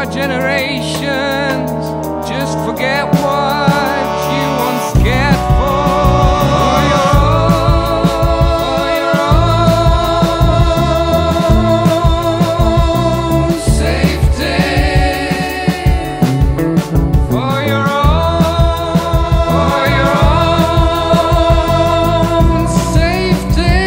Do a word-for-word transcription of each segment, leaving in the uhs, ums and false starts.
generations just forget what you once cared for. For your own safety. For your own, for your own safety.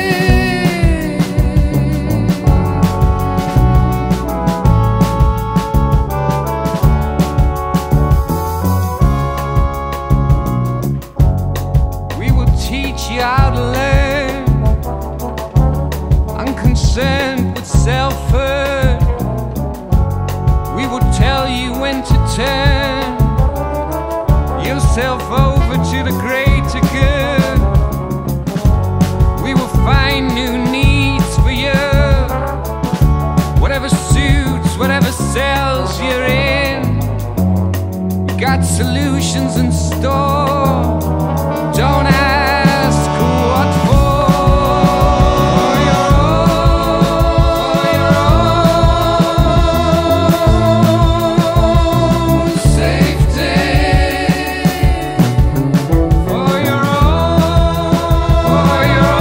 Teach you how to learn, unconcerned with self-hurt. We will tell you when to turn yourself over to the greater good. We will find new needs for you, whatever suits, whatever cells you're in. We got solutions in store. Don't ask what for. For your own safety. For your own, for your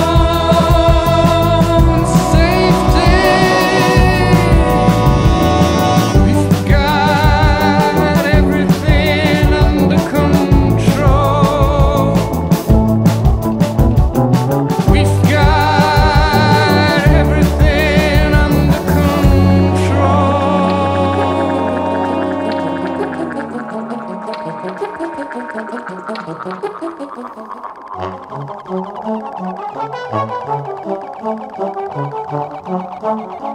own safety. We've got everything under control. We've got everything under control.